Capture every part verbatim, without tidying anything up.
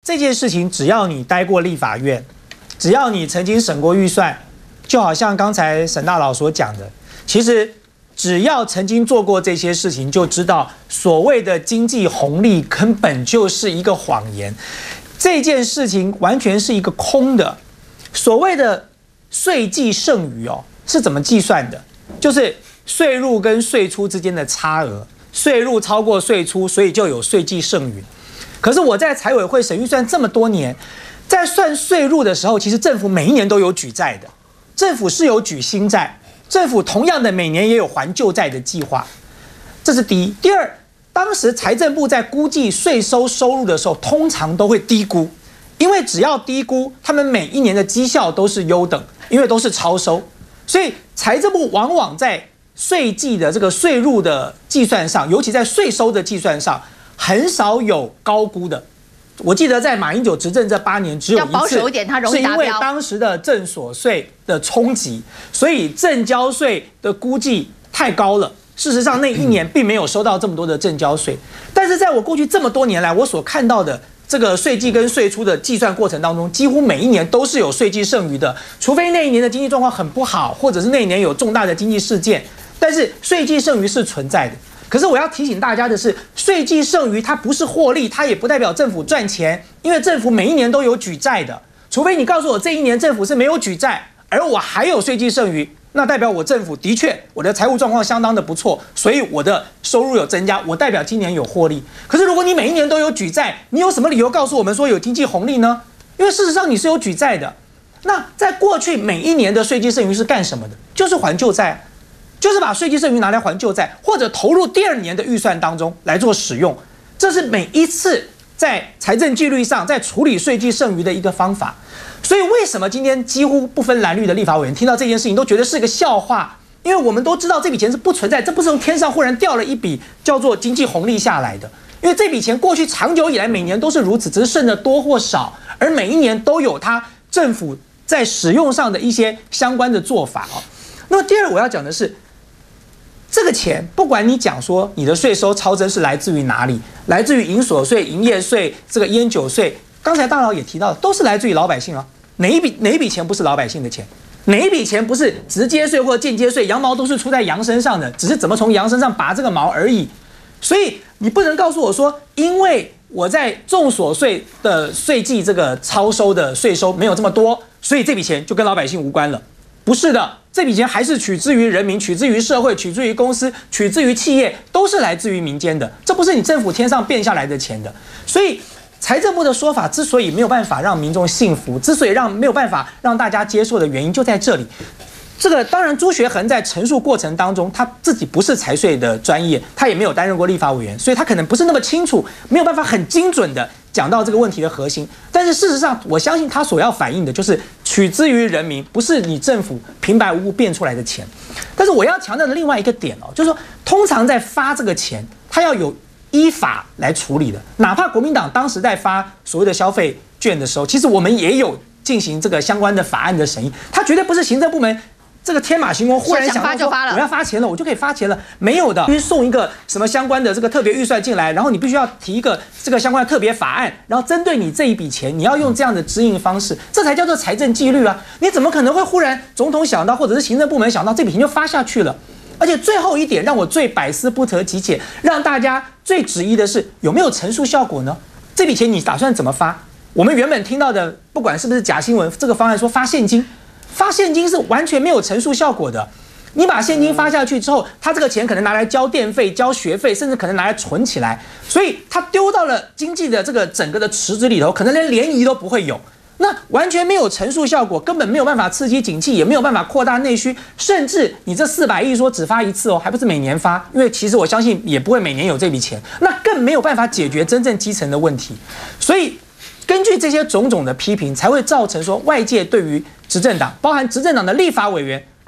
这件事情，只要你待过立法院，只要你曾经审过预算，就好像刚才沈大佬所讲的，其实只要曾经做过这些事情，就知道所谓的经济红利根本就是一个谎言，这件事情完全是一个空的。所谓的税计剩余哦，是怎么计算的？就是税入跟税出之间的差额，税入超过税出，所以就有税计剩余。可是我在财委会审预算这么多年，在算税入的时候，其实政府每一年都有举债的，政府是有举新债，政府同样的每年也有还旧债的计划，这是第一。第二，当时财政部在估计税收收入的时候，通常都会低估，因为只要低估，他们每一年的绩效都是优等，因为都是超收，所以财政部往往在税计的这个税入的计算上，尤其在税收的计算上，很少有高估的。我记得在马英九执政这八年，只有一次， 要保守一点，它容易达标， 是因为当时的正所税的冲击，所以正交税的估计太高了。事实上，那一年并没有收到这么多的正交税。但是在我过去这么多年来，我所看到的这个税计跟税出的计算过程当中，几乎每一年都是有税计剩余的，除非那一年的经济状况很不好，或者是那一年有重大的经济事件。但是税计剩余是存在的。可是我要提醒大家的是，税计剩余它不是获利，它也不代表政府赚钱，因为政府每一年都有举债的。除非你告诉我这一年政府是没有举债，而我还有税计剩余，那代表我政府的确我的财务状况相当的不错，所以我的收入有增加，我代表今年有获利。可是如果你每一年都有举债，你有什么理由告诉我们说有经济红利呢？因为事实上你是有举债的。那在过去每一年的税计剩余是干什么的？就是还旧债。就是把税计剩余拿来还旧债，或者投入第二年的预算当中来做使用，这是每一次在财政纪律上在处理税计剩余的一个方法。所以为什么今天几乎不分蓝绿的立法委员听到这件事情都觉得是个笑话？因为我们都知道这笔钱是不存在，这不是从天上忽然掉了一笔叫做经济红利下来的。因为这笔钱过去长久以来每年都是如此，只是剩的多或少，而每一年都有它政府在使用上的一些相关的做法哦。那么第二我要讲的是，这个钱，不管你讲说你的税收超征是来自于哪里，来自于营所税、营业税、这个烟酒税，刚才大佬也提到，都是来自于老百姓啊。哪一笔哪一笔钱不是老百姓的钱？哪一笔钱不是直接税或间接税？羊毛都是出在羊身上的，只是怎么从羊身上拔这个毛而已。所以你不能告诉我说，因为我在重所税的税计这个超收的税收没有这么多，所以这笔钱就跟老百姓无关了。不是的，这笔钱还是取之于人民，取之于社会，取之于公司，取之于企业，都是来自于民间的，这不是你政府天上变下来的钱的。所以财政部的说法之所以没有办法让民众信服，之所以让没有办法让大家接受的原因就在这里。这个当然，朱学恒在陈述过程当中，他自己不是财税的专业，他也没有担任过立法委员，所以他可能不是那么清楚，没有办法很精准的讲到这个问题的核心。但是事实上，我相信他所要反映的就是取之于人民，不是你政府平白无故变出来的钱。但是我要强调的另外一个点哦，就是说，通常在发这个钱，他要有依法来处理的。哪怕国民党当时在发所谓的消费券的时候，其实我们也有进行这个相关的法案的审议，他绝对不是行政部门这个天马行空，忽然想到说我要发钱了，我就可以发钱了，没有的。必须送一个什么相关的这个特别预算进来，然后你必须要提一个这个相关的特别法案，然后针对你这一笔钱，你要用这样的支应方式，这才叫做财政纪律啊！你怎么可能会忽然总统想到，或者是行政部门想到这笔钱就发下去了？而且最后一点让我最百思不得其解，让大家最质疑的是有没有陈述效果呢？这笔钱你打算怎么发？我们原本听到的，不管是不是假新闻，这个方案说发现金。发现金是完全没有陈述效果的。你把现金发下去之后，他这个钱可能拿来交电费、交学费，甚至可能拿来存起来，所以他丢到了经济的这个整个的池子里头，可能连涟漪都不会有。那完全没有陈述效果，根本没有办法刺激景气，也没有办法扩大内需，甚至你这四百亿说只发一次哦，还不是每年发？因为其实我相信也不会每年有这笔钱，那更没有办法解决真正基层的问题。所以根据这些种种的批评，才会造成说外界对于执政党，包含执政党的立法委员，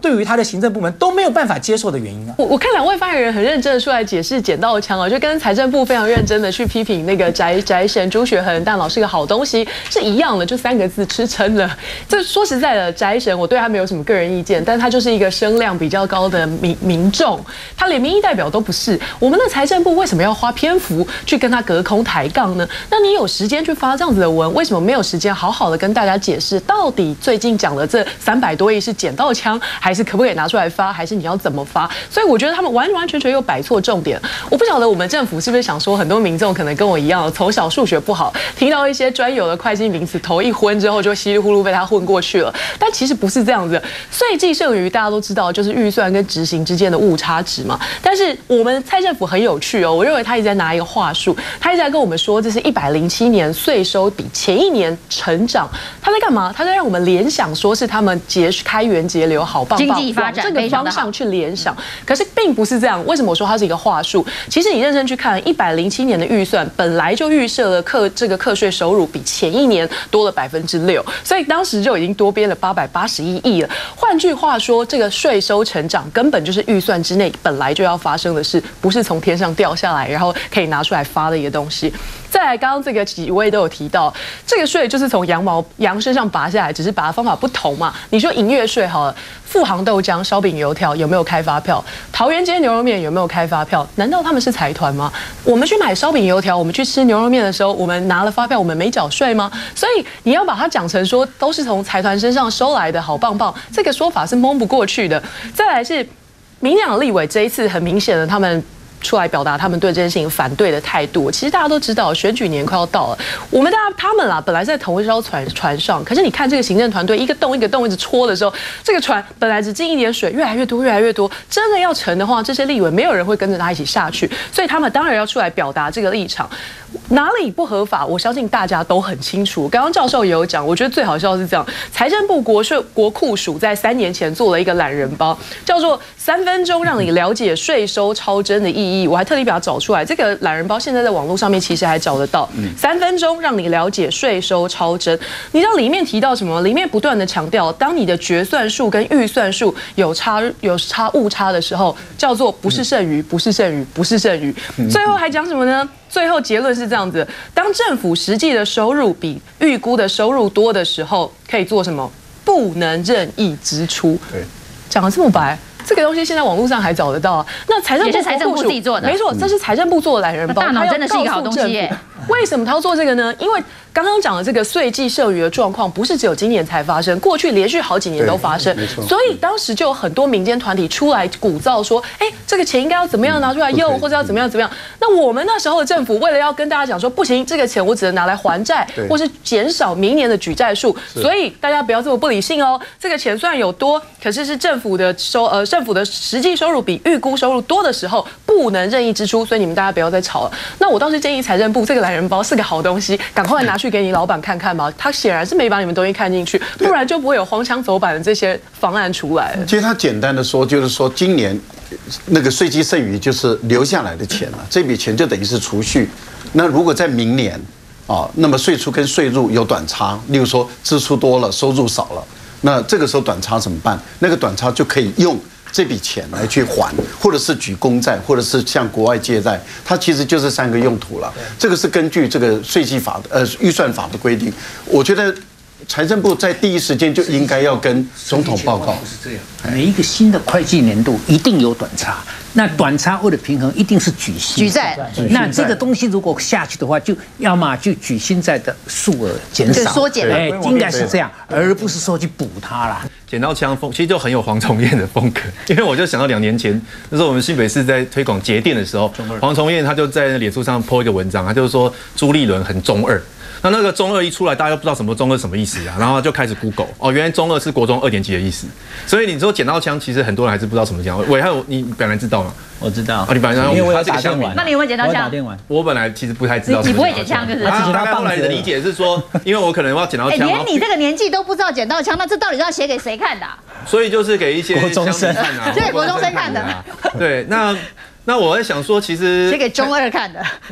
对于他的行政部门都没有办法接受的原因啊。 我我看两位发言人很认真的出来解释捡到枪啊，就跟财政部非常认真的去批评那个宅宅神朱学恒蛋老是个好东西是一样的，就三个字吃撑了。这说实在的，宅神我对他没有什么个人意见，但他就是一个声量比较高的民民众，他连民意代表都不是。我们的财政部为什么要花篇幅去跟他隔空抬杠呢？那你有时间去发这样子的文，为什么没有时间好好的跟大家解释，到底最近讲的这三百多亿是捡到枪，还是可不可以拿出来发，还是你要怎么发？所以我觉得他们完完全全又摆错重点。我不晓得我们政府是不是想说，很多民众可能跟我一样，从小数学不好，听到一些专有的会计名词，头一昏之后就稀里糊涂被他混过去了。但其实不是这样子，税计剩余大家都知道，就是预算跟执行之间的误差值嘛。但是我们蔡政府很有趣哦，我认为他一直在拿一个话术，他一直在跟我们说，这是一百零七年税收比前一年成长。他在干嘛？他在让我们联想说是他们节开源节流好棒棒， 经济发展这个方向去联想。可是并不是这样。为什么我说它是一个话术？其实你认真去看，一百零七年的预算本来就预设了课这个课税收入比前一年多了百分之六，所以当时就已经多编了八百八十一亿了。换句话说，这个税收成长根本就是预算之内本来就要发生的事，不是从天上掉下来然后可以拿出来发的一个东西。再来，刚刚这个几位都有提到，这个税就是从羊毛羊身上拔下来，只是拔的方法不同嘛。你说营业税好了，富航豆浆、烧饼、油条有没有开发票？桃园街牛肉面有没有开发票？难道他们是财团吗？我们去买烧饼、油条，我们去吃牛肉面的时候，我们拿了发票，我们没缴税吗？所以你要把它讲成说都是从财团身上收来的，好棒棒，这个说法是蒙不过去的。再来是民进党立委这一次很明显的他们出来表达他们对这件事情反对的态度。其实大家都知道，选举年快要到了，我们大家他们啦本来在同一艘船船上，可是你看这个行政团队一个洞一个洞一直戳的时候，这个船本来只进一点水，越来越多越来越多，真的要沉的话，这些立委没有人会跟着他一起下去，所以他们当然要出来表达这个立场。哪里不合法？我相信大家都很清楚。刚刚教授也有讲，我觉得最好笑的是这样：财政部国税国库署在三年前做了一个懒人包，叫做“三分钟让你了解税收超征的意义”。我还特地把它找出来。这个懒人包现在在网络上面其实还找得到。三分钟让你了解税收超征，你知道里面提到什么？里面不断的强调，当你的决算数跟预算数有差有差误差的时候，叫做不是剩余，不是剩余，不是剩余。最后还讲什么呢？最后结论是这样子：当政府实际的收入比预估的收入多的时候，可以做什么？不能任意支出。对，讲得这么白。这个东西现在网络上还找得到啊。那财政部也是财政部自己做的， 没错，这是财政部做的懒人包。 大脑真的是一个好东西耶。 为什么他要做这个呢？因为刚刚讲的这个税计剩余的状况，不是只有今年才发生，过去连续好几年都发生。所以当时就有很多民间团体出来鼓噪说：“哎，这个钱应该要怎么样拿出来用，或者要怎么样怎么样。”那我们那时候的政府为了要跟大家讲说，不行，这个钱我只能拿来还债，或是减少明年的举债数，所以大家不要这么不理性哦。这个钱虽然有多，可是是政府的收呃政府的实际收入比预估收入多的时候，不能任意支出。所以你们大家不要再吵了。那我倒是建议财政部这个懒人包是个好东西，赶快拿去给你老板看看吧。他显然是没把你们东西看进去，不然就不会有荒腔走板的这些方案出来了。 其实他简单的说，就是说今年那个税基剩余就是留下来的钱了，这笔钱就等于是储蓄。那如果在明年啊，那么税出跟税入有短差，例如说支出多了，收入少了，那这个时候短差怎么办？那个短差就可以用这笔钱来去还，或者是举公债，或者是向国外借贷，它其实就是三个用途了。这个是根据这个税基法的呃预算法的规定。我觉得财政部在第一时间就应该要跟总统报告。 是这样，每一个新的会计年度一定有短差，那短差为了平衡，一定是举新举债。 那这个东西如果下去的话，就要么就举新债的数额减少， 缩减， 哎，应该是这样，而不是说去补它啦。 捡到枪风，其实就很有黄崇彦的风格，因为我就想到两年前，那时候我们新北市在推广节电的时候，黄崇彦他就在脸书上 po 一个文章，他就是说朱立伦很中二。那那个中二一出来，大家都不知道什么中二什么意思啊，然后就开始 Google 哦，原来中二是国中二年级的意思。所以你说捡到枪，其实很多人还是不知道什么枪。伟汉，你本来知道吗？ 我知道， 哦，你本来因为我他这个枪名。 那你有没有捡到枪？ 我本来其实不太知道。 你不会捡枪就是？ 他大概后来的理解是说，因为我可能要捡到枪。 连你这个年纪都不知道捡到枪，那这到底是要写给谁看的？ 所以就是给一些国中生看啊， 这给国中生看的。 对，那那我在想说，其实写给中二看的。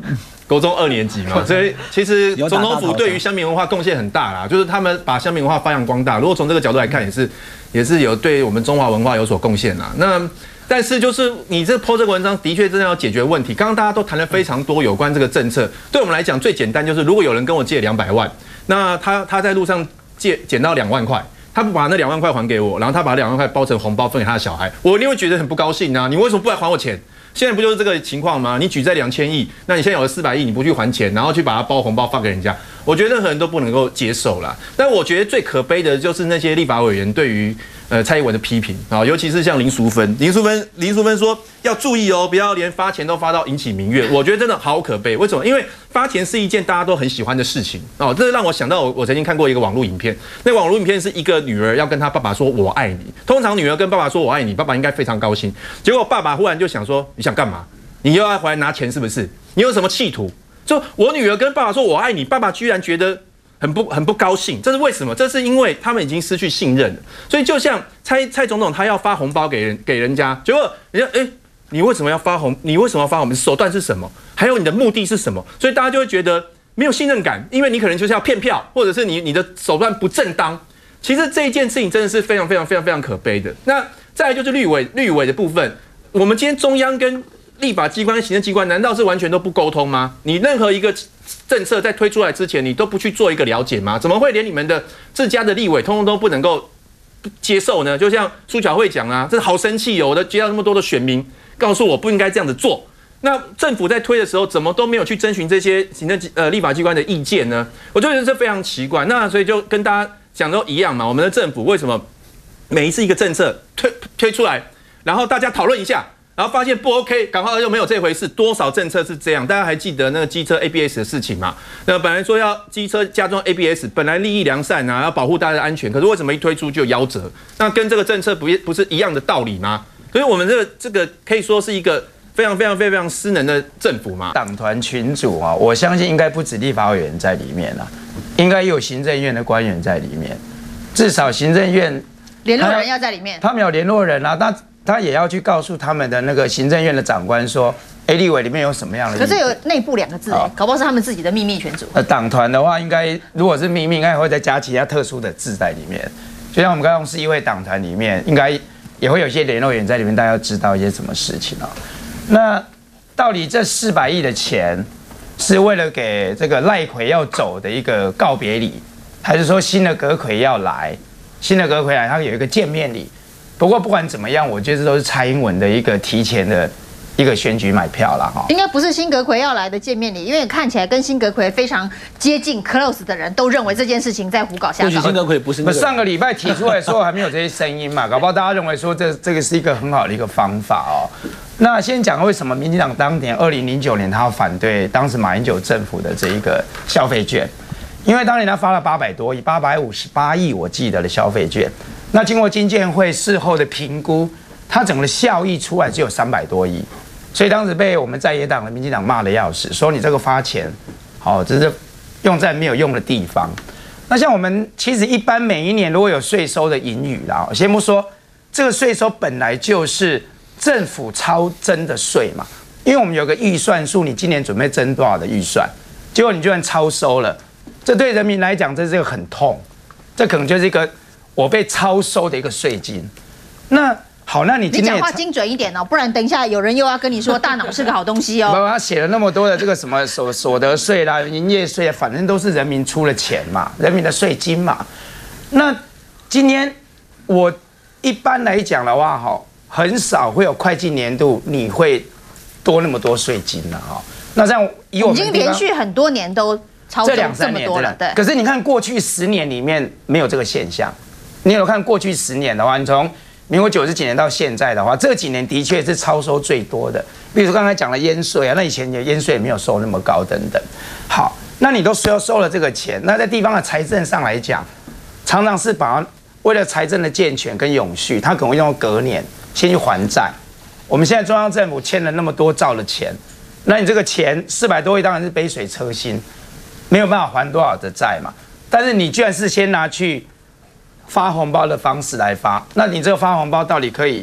国中二年级嘛，所以其实总统府对于乡民文化贡献很大啦，就是他们把乡民文化发扬光大。如果从这个角度来看，也是也是有对我们中华文化有所贡献啦。那但是就是你这 po 这个文章的确真的要解决问题。刚刚大家都谈了非常多有关这个政策，对我们来讲最简单就是，如果有人跟我借两百万，那他他在路上借捡到两万块。他不把那两万块还给我，然后他把两万块包成红包分给他的小孩，我一定会觉得很不高兴啊！你为什么不来还我钱？现在不就是这个情况吗？你举债两千亿，那你现在有了四百亿，你不去还钱，然后去把它包红包发给人家，我觉得任何人都不能够接受啦。但我觉得最可悲的就是那些立法委员对于呃蔡英文的批评啊，尤其是像林淑芬，林淑芬林淑芬说要注意哦，不要连发钱都发到引起民怨。我觉得真的好可悲。为什么？因为发钱是一件大家都很喜欢的事情哦。这让我想到我我曾经看过一个网络影片，那个网络影片是一个女儿要跟她爸爸说我爱你。通常女儿跟爸爸说我爱你，爸爸应该非常高兴。结果爸爸忽然就想说你想干嘛？你又要回来拿钱是不是？你有什么企图？就我女儿跟爸爸说我爱你，爸爸居然觉得很不很不高兴，这是为什么？这是因为他们已经失去信任了。所以就像蔡蔡总统他要发红包给人给人家，结果人家哎、欸，你为什么要发红？你为什么要发红？你手段是什么？还有你的目的是什么？所以大家就会觉得没有信任感，因为你可能就是要骗票，或者是你你的手段不正当。其实这一件事情真的是非常非常非常非常可悲的。那再来就是绿委绿委的部分，我们今天中央跟立法机关、行政机关难道是完全都不沟通吗？你任何一个政策在推出来之前，你都不去做一个了解吗？怎么会连你们的自家的立委通通都不能够接受呢？就像苏巧慧讲啊，这好生气哦！我的接到那么多的选民告诉我不应该这样子做。那政府在推的时候，怎么都没有去征询这些行政呃立法机关的意见呢？我觉得这非常奇怪。那所以就跟大家讲都一样嘛，我们的政府为什么每一次一个政策推推出来，然后大家讨论一下？然后发现不 OK， 赶快又没有这回事。多少政策是这样？大家还记得那个机车 A B S 的事情吗？那本来说要机车加装 A B S， 本来利益良善啊，要保护大家的安全，可是为什么一推出就夭折？那跟这个政策不不是一样的道理吗？所以我们这个这个可以说是一个非常非常非常非常失能的政府嘛。 党团群组啊，我相信应该不止立法委员在里面啊，应该也有行政院的官员在里面，至少行政院联络人要在里面， 他们有联络人啊，那。他也要去告诉他们的那个行政院的长官说 ，A 立委里面有什么样的。 可是有内部两个字哎，搞不好是他们自己的秘密群组。 呃，党团的话，应该如果是秘密，应该会再加其他特殊的字在里面。就像我们刚刚市议会党团里面，应该也会有一些联络员在里面，大家要知道一些什么事情啊。那到底这四百亿的钱是为了给这个赖奎要走的一个告别礼，还是说新的阁揆要来？新的阁揆来，他有一个见面礼。不过不管怎么样，我觉得这都是蔡英文的一个提前的一个选举买票啦哈。 应该不是新阁揆要来的见面礼，因为看起来跟新阁揆非常接近 close 的人都认为这件事情在胡搞瞎搞。 或许新阁揆不是那个。 上个礼拜提出来说还没有这些声音嘛，搞不好大家认为说这这个是一个很好的一个方法哦。那先讲为什么民进党当年二零零九年他要反对当时马英九政府的这一个消费券，因为当年他发了八百多亿，八百五十八亿我记得的消费券。那经过经建会事后的评估，它整个的效益出来只有三百多亿，所以当时被我们在野党的民进党骂得要死，说你这个发钱，好，只是用在没有用的地方。那像我们其实一般每一年如果有税收的盈余啦，先不说这个税收本来就是政府超征的税嘛，因为我们有个预算数，你今年准备征多少的预算，结果你居然超收了，这对人民来讲这是一个很痛，这可能就是一个。我被超收的一个税金，那好，那你今天你讲话精准一点哦，不然等一下有人又要跟你说大脑是个好东西哦。 他写了那么多的这个什么所所得税啦、营业税，反正都是人民出了钱嘛，人民的税金嘛。那今天我一般来讲的话，哈，很少会有会计年度你会多那么多税金的哈。那这样以我们已经连续很多年都超收这么多了，对。 可是你看过去十年里面没有这个现象。你有看过去十年的话，你从民国九十几年到现在的话，这几年的确是超收最多的。比如说刚才讲的烟税啊，那以前的烟税也没有收那么高等等。好，那你都收收了这个钱，那在地方的财政上来讲，常常是把为了财政的健全跟永续，他可能会用隔年先去还债。我们现在中央政府欠了那么多兆的钱，那你这个钱四百多亿当然是杯水车薪，没有办法还多少的债嘛。但是你居然是先拿去发红包的方式来发，那你这个发红包到底可以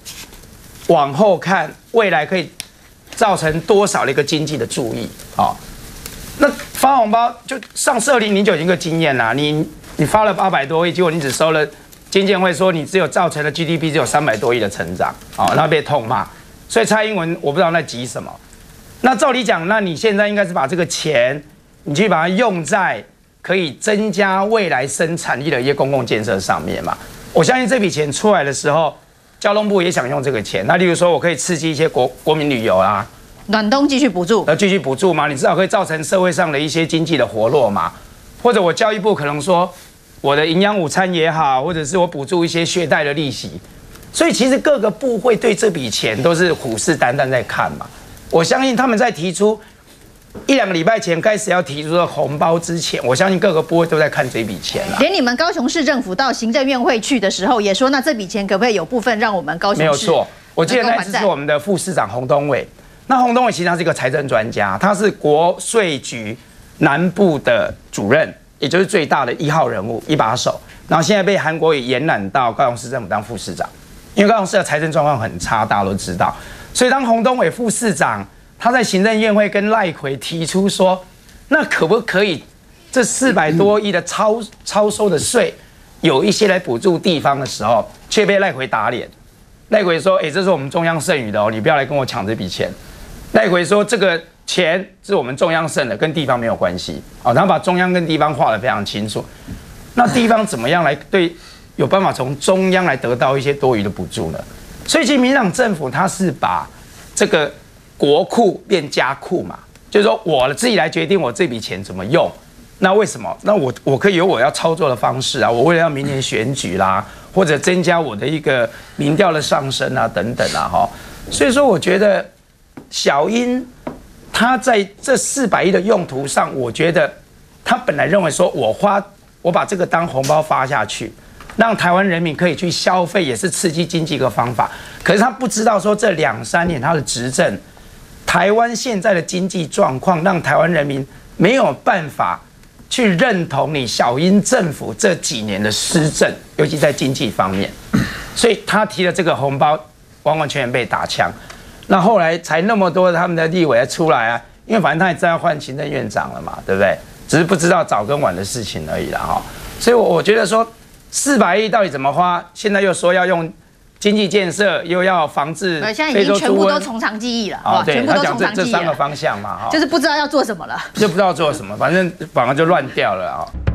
往后看，未来可以造成多少的一个经济的注意？好， 那发红包就上次二零零九已经有个经验啦，你你发了八百多亿，结果你只收了，经建会说你只有造成了 G D P 只有三百多亿的成长，哦，那被痛骂。所以蔡英文我不知道那急什么。那照理讲，那你现在应该是把这个钱，你去把它用在可以增加未来生产力的一些公共建设上面嘛。我相信这笔钱出来的时候，交通部也想用这个钱。那例如说，我可以刺激一些国国民旅游啊， 暖冬继续补助， 呃，继续补助嘛，你至少可以造成社会上的一些经济的活络嘛。或者我教育部可能说，我的营养午餐也好，或者是我补助一些学贷的利息。所以其实各个部会对这笔钱都是虎视眈眈在看嘛。我相信他们在提出一两个礼拜前开始要提出的红包之前，我相信各个部会都在看这笔钱啦。 连你们高雄市政府到行政院会去的时候，也说那这笔钱可不可以有部分让我们高雄市？ 没有错，我记得那次是我们的副市长洪东伟。那洪东伟其实他是一个财政专家，他是国税局南部的主任，也就是最大的一号人物、一把手。然后现在被韩国瑜延揽到高雄市政府当副市长。因为高雄市的财政状况很差，大家都知道，所以当洪东伟副市长他在行政院会跟赖揆提出说，那可不可以这四百多亿的超超收的税，有一些来补助地方的时候，却被赖揆打脸。赖揆说：“哎、欸，这是我们中央剩余的哦，你不要来跟我抢这笔钱。”赖揆说：“这个钱是我们中央剩的，跟地方没有关系。”哦，然后把中央跟地方划得非常清楚。那地方怎么样来对？有办法从中央来得到一些多余的补助呢？所以其实民进党政府它是把这个国库变家库嘛，就是说我自己来决定我这笔钱怎么用。那为什么？那我我可以有我要操作的方式啊，我为了要明年选举啦，或者增加我的一个民调的上升啊等等啊哈。所以说我觉得小英他在这四百亿的用途上，我觉得他本来认为说我花我把这个当红包发下去。让台湾人民可以去消费，也是刺激经济一个方法。可是他不知道说，这两三年他的执政，台湾现在的经济状况，让台湾人民没有办法去认同你小英政府这几年的施政，尤其在经济方面。所以他提了这个红包，完完全全被打枪。那后来才那么多他们的立委出来啊，因为反正他也知道换行政院长了嘛，对不对？只是不知道早跟晚的事情而已啦哈。所以，我我觉得说。四百亿到底怎么花？现在又说要用经济建设，又要防治非洲猪瘟， 现在已经全部都从长计议了，啊，全部都从长计议了。 这三个方向嘛，哈， 就是不知道要做什么了， 就不知道做什么，反正反而就乱掉了啊。